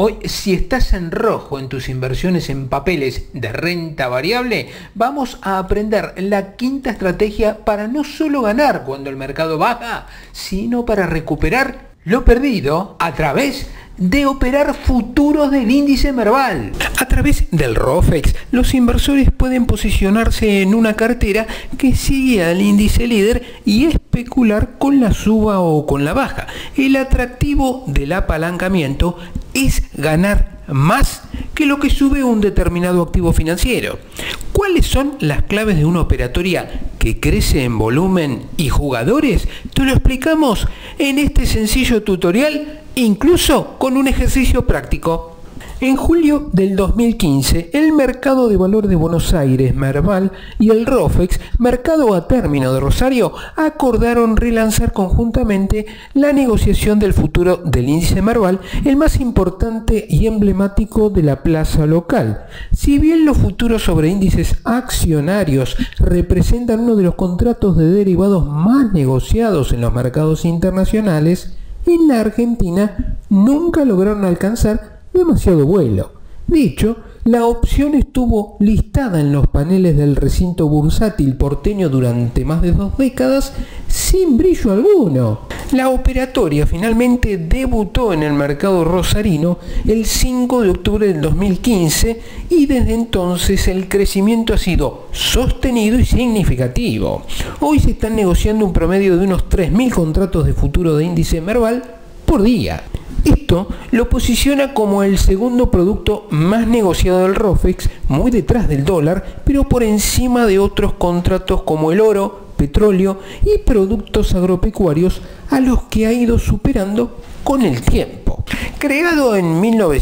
Hoy, si estás en rojo en tus inversiones en papeles de renta variable, vamos a aprender la quinta estrategia para no solo ganar cuando el mercado baja, sino para recuperar lo perdido a través de operar futuros del índice Merval. A través del ROFEX, los inversores pueden posicionarse en una cartera que sigue al índice líder y especular con la suba o con la baja. El atractivo del apalancamiento es ganar más que lo que sube un determinado activo financiero. ¿Cuáles son las claves de una operatoria que crece en volumen y jugadores? Te lo explicamos en este sencillo tutorial, incluso con un ejercicio práctico. En julio del 2015, el Mercado de Valor de Buenos Aires, Merval, y el ROFEX, Mercado a Término de Rosario, acordaron relanzar conjuntamente la negociación del futuro del índice Merval, el más importante y emblemático de la plaza local. Si bien los futuros sobre índices accionarios representan uno de los contratos de derivados más negociados en los mercados internacionales, en la Argentina nunca lograron alcanzar demasiado vuelo. De hecho, la opción estuvo listada en los paneles del recinto bursátil porteño durante más de 2 décadas sin brillo alguno. La operatoria finalmente debutó en el mercado rosarino el 5 de octubre del 2015 y desde entonces el crecimiento ha sido sostenido y significativo. Hoy se están negociando un promedio de unos 3.000 contratos de futuro de índice Merval por día. Esto lo posiciona como el segundo producto más negociado del ROFEX, muy detrás del dólar, pero por encima de otros contratos como el oro, petróleo y productos agropecuarios a los que ha ido superando con el tiempo. Creado en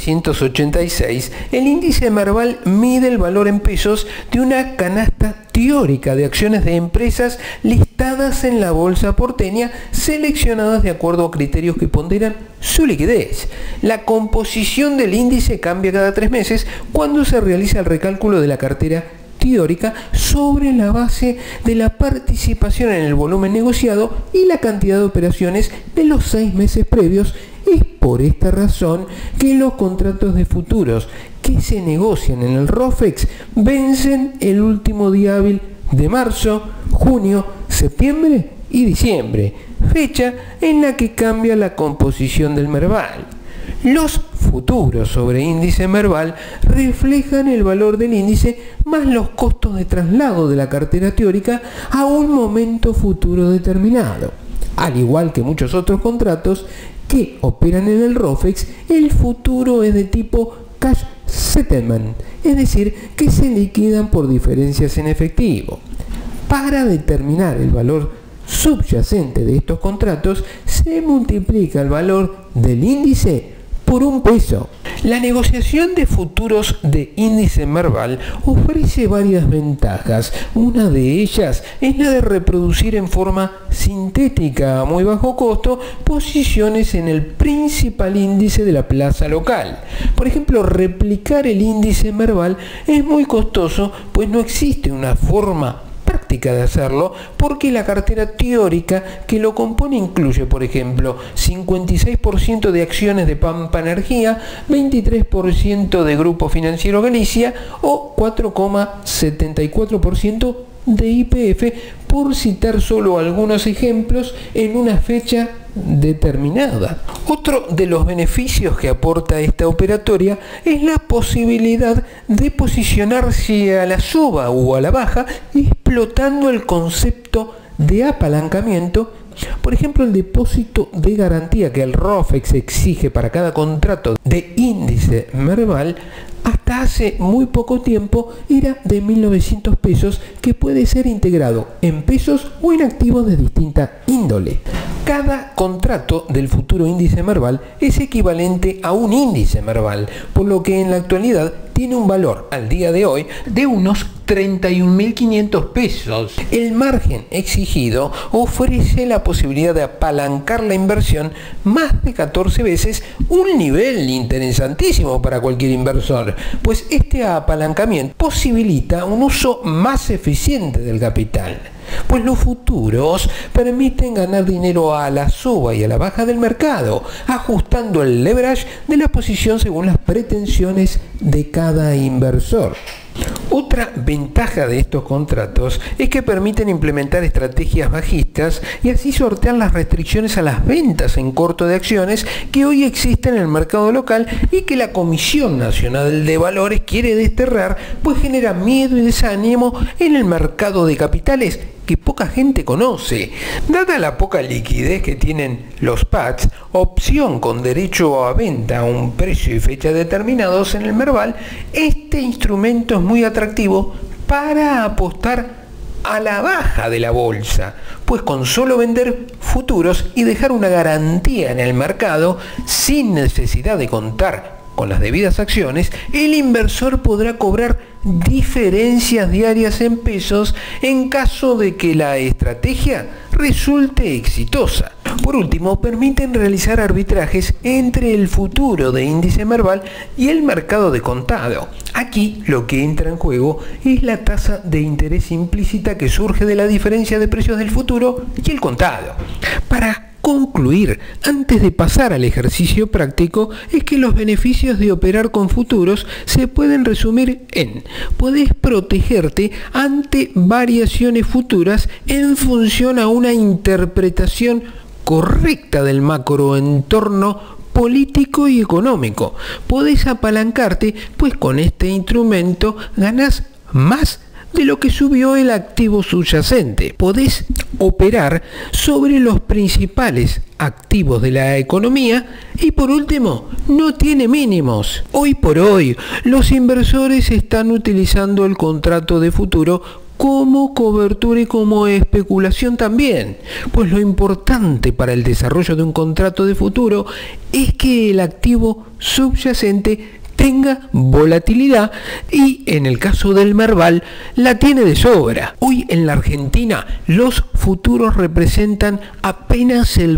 1986, el índice Merval mide el valor en pesos de una canasta teórica de acciones de empresas listadas en la bolsa porteña, seleccionadas de acuerdo a criterios que ponderan su liquidez. La composición del índice cambia cada 3 meses cuando se realiza el recálculo de la cartera teórica sobre la base de la participación en el volumen negociado y la cantidad de operaciones de los 6 meses previos. Es por esta razón que los contratos de futuros que se negocian en el ROFEX vencen el último día hábil de marzo, junio, septiembre y diciembre, fecha en la que cambia la composición del Merval. Los futuros sobre índice Merval reflejan el valor del índice más los costos de traslado de la cartera teórica a un momento futuro determinado. Al igual que muchos otros contratos que operan en el ROFEX, el futuro es de tipo cash settlement, es decir, que se liquidan por diferencias en efectivo. Para determinar el valor subyacente de estos contratos, se multiplica el valor del índice por 1 peso. La negociación de futuros de índice Merval ofrece varias ventajas. Una de ellas es la de reproducir en forma sintética a muy bajo costo posiciones en el principal índice de la plaza local. Por ejemplo, replicar el índice Merval es muy costoso, pues no existe una forma práctica de hacerlo, porque la cartera teórica que lo compone incluye, por ejemplo, 56% de acciones de Pampa Energía, 23% de Grupo Financiero Galicia o 4,74% de YPF, por citar solo algunos ejemplos en una fecha determinada. Otro de los beneficios que aporta esta operatoria es la posibilidad de posicionarse a la suba o a la baja, explotando el concepto de apalancamiento. Por ejemplo, el depósito de garantía que el ROFEX exige para cada contrato de índice Merval hasta hace muy poco tiempo era de 1.900 pesos, que puede ser integrado en pesos o en activos de distinta índole. Cada contrato del futuro índice Merval es equivalente a un índice Merval, por lo que en la actualidad tiene un valor al día de hoy de unos 31.500 pesos. El margen exigido ofrece la posibilidad de apalancar la inversión más de 14 veces, un nivel interesantísimo para cualquier inversor, pues este apalancamiento posibilita un uso más eficiente del capital. Pues los futuros permiten ganar dinero a la suba y a la baja del mercado, ajustando el leverage de la posición según las pretensiones de cada inversor. Otra ventaja de estos contratos es que permiten implementar estrategias bajistas y así sortear las restricciones a las ventas en corto de acciones que hoy existen en el mercado local y que la Comisión Nacional de Valores quiere desterrar, pues genera miedo y desánimo en el mercado de capitales que poca gente conoce. Dada la poca liquidez que tienen los PATs, opción con derecho a venta a un precio y fecha determinados en el Merval, este instrumento es muy atractivo para apostar a la baja de la bolsa, pues con solo vender futuros y dejar una garantía en el mercado sin necesidad de contar con las debidas acciones, el inversor podrá cobrar diferencias diarias en pesos en caso de que la estrategia resulte exitosa. Por último, permiten realizar arbitrajes entre el futuro de índice Merval y el mercado de contado. Aquí lo que entra en juego es la tasa de interés implícita que surge de la diferencia de precios del futuro y el contado. Para concluir, antes de pasar al ejercicio práctico, es que los beneficios de operar con futuros se pueden resumir en: podés protegerte ante variaciones futuras en función a una interpretación correcta del macroentorno político y económico. Podés apalancarte, pues con este instrumento ganás más de lo que subió el activo subyacente. Podés operar sobre los principales activos de la economía y por último, no tiene mínimos. Hoy por hoy, los inversores están utilizando el contrato de futuro como cobertura y como especulación también, pues lo importante para el desarrollo de un contrato de futuro es que el activo subyacente tenga volatilidad y en el caso del Merval la tiene de sobra. Hoy en la Argentina los futuros representan apenas el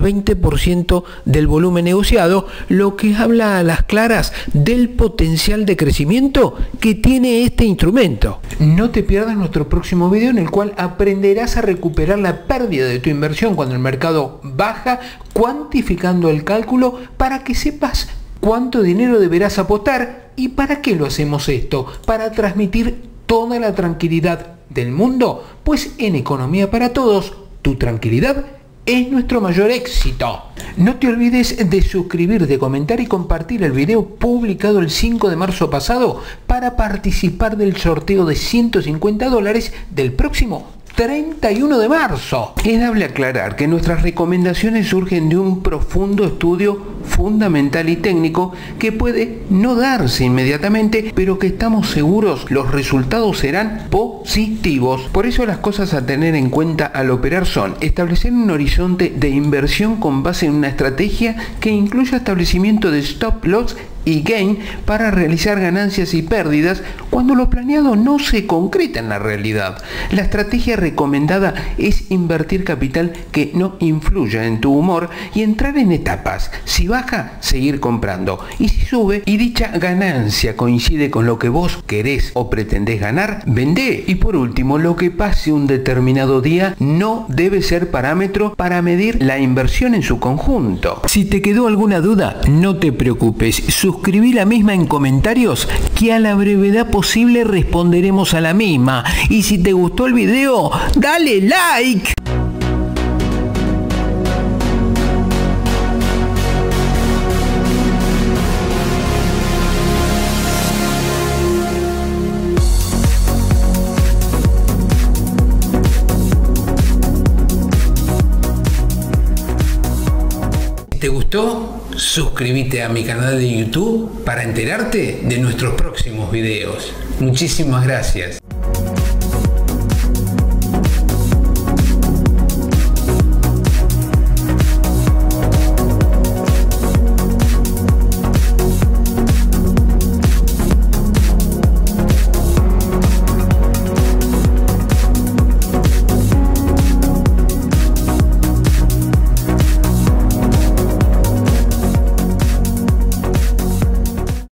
20% del volumen negociado, lo que habla a las claras del potencial de crecimiento que tiene este instrumento. No te pierdas nuestro próximo video en el cual aprenderás a recuperar la pérdida de tu inversión cuando el mercado baja, cuantificando el cálculo para que sepas cuánto dinero deberás apostar. ¿Y para qué lo hacemos esto? Para transmitir toda la tranquilidad del mundo, pues en Economía para Todos, tu tranquilidad es nuestro mayor éxito. No te olvides de suscribirte, comentar y compartir el video publicado el 5 de marzo pasado para participar del sorteo de $150 del próximo 31 de marzo. Es dable aclarar que nuestras recomendaciones surgen de un profundo estudio fundamental y técnico que puede no darse inmediatamente, pero que estamos seguros los resultados serán positivos. Por eso las cosas a tener en cuenta al operar son: establecer un horizonte de inversión con base en una estrategia que incluya establecimiento de stop loss y gain para realizar ganancias y pérdidas cuando lo planeado no se concreta en la realidad. La estrategia recomendada es invertir capital que no influya en tu humor y entrar en etapas. Si baja, seguir comprando, y si sube y dicha ganancia coincide con lo que vos querés o pretendés ganar, vendé. Y por último, lo que pase un determinado día no debe ser parámetro para medir la inversión en su conjunto. Si te quedó alguna duda, no te preocupes, suscribí la misma en comentarios que a la brevedad posible responderemos a la misma. Y si te gustó el video, dale like. ¿Te gustó? Suscríbete a mi canal de YouTube para enterarte de nuestros próximos videos. Muchísimas gracias.